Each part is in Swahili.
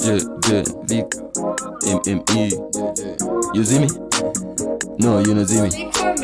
Vicar, MME. You see me? No, you don't see me.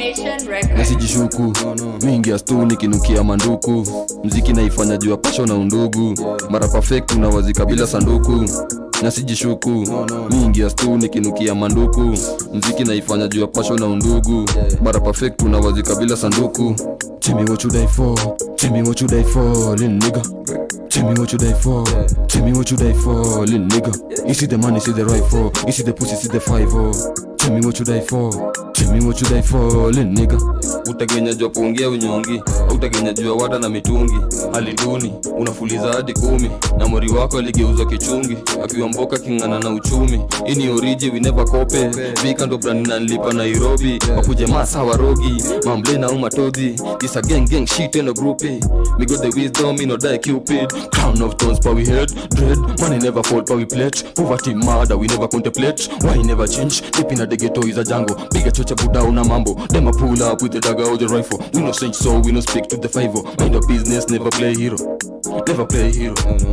Na Sijishuku, mingi ya stu nikinukia manduku. Mziki naifanya juu ya pasho na undugu. Mara perfect unawazika bila sanduku. Na Sijishuku, mingi ya stu nikinukia manduku. Mziki naifanya juu ya pasho na undugu. Mara perfect unawazika bila sanduku. Tell me what you die for, tell me what you die for, little nigga. Tell me what you die for, tell me what you die for, little nigga. You see the money, see the rifle, you see the pussy, see the 5-0. Tell me what you die for, tell me what you die for, little nigga. Utagenya jua kuongea unyongi, utagenya jua wada na mitungi. Hali duni, unafuliza hadi 10. Na mori wako aligeuza kichungi, akiwa mboka kingana na uchumi. Ini oriji we never copy, Vicar ndo brand na nilipa Nairobi. Wakuje masa warogi, mamble na umatozi. This a gang shit in a groupie. Me got the wisdom, me no die cupid. Crown of thorns pa we head, dread. Money never fall pa we pledge. Poverty murder we never contemplate. Why never change? Deep in the ghetto is a jungle. Bigger chocha buda una mambo. Them a pull up with the dagger or the rifle. We no change so we no speak to the 5-0. Mind your business, never play hero. Never play hero.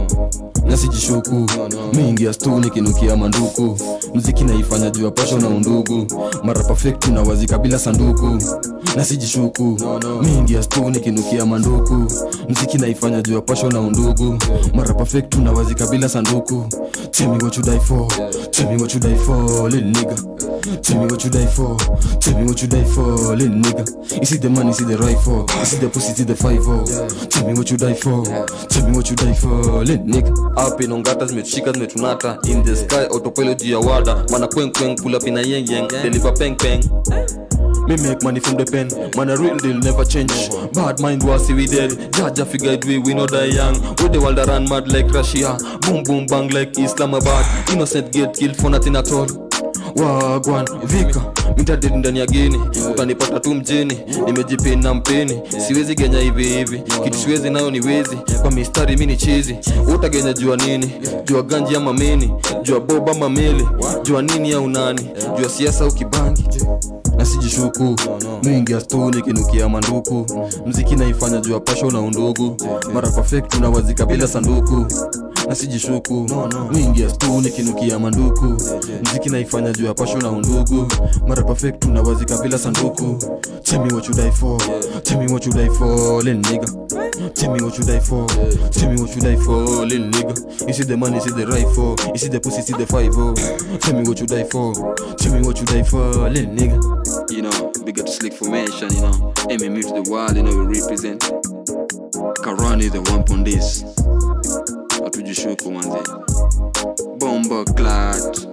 Na Sijishuku, mingi ya stu nikinukia manduku. Mziki naifanya juu ya pasho na undugu. Mara perfect unawazika bila sanduku. Na Sijishuku, mingi ya stu nikinukia manduku. Mziki naifanya juu ya pasho na undugu. Mara perfect unawazika bila sanduku. Tell me what you die for, tell me what you die for, little nigga. Tell me what you die for, tell me what you die for, little nigga. You see the money, see the rifle, you see the pussy, see the 5-0. Tell me what you die for, tell me what you die for, little nigga. Up in ongata zimeshika zimetunata. In the sky autopilot ya wada. Mana kweng pull up in a yeng deliver peng. Me make money from the pen, man a real deal never change. Bad mind was see we dead, Jaja figured we no die young. With the world run mad like Russia, boom boom bang like Islamabad. Innocent get killed for nothing at all. Wagwan, Vicar, minta dead ndani ya geni. Utanipata tu mjini, nimejipeni na mpeni. Siwezi genya hivi, kitu siwezi nayo ni wezi. Kwa mistari mini cheesy, utagenya jua nini? Jua ganji ama meni, jua boba ama mele. Jua nini ya unani, jua siasa ukibangi. Na Sijishuku, mingi ya stu nikinukia manduku. Mziki naifanya juu ya pasho na undugu. Mara perfect unawazika bila sanduku. Na Sijishuku, mingi ya stu nikinukia manduku. Mziki naifanya juu ya pasho na undugu. Mara perfect unawazika bila sanduku. Tell me what you die for, tell me what you die for, little nigga. Tell me what you die for, tell me what you die for, little nigga. You see the money, see the rifle, you see the pussy, see the 5-0. Tell me what you die for, tell me what you die for, little nigga. You know, big up to slick formation, you know. MMA to the wild, you know, we represent. Karani the One on this. Sijishuku manzi. Bomba clad.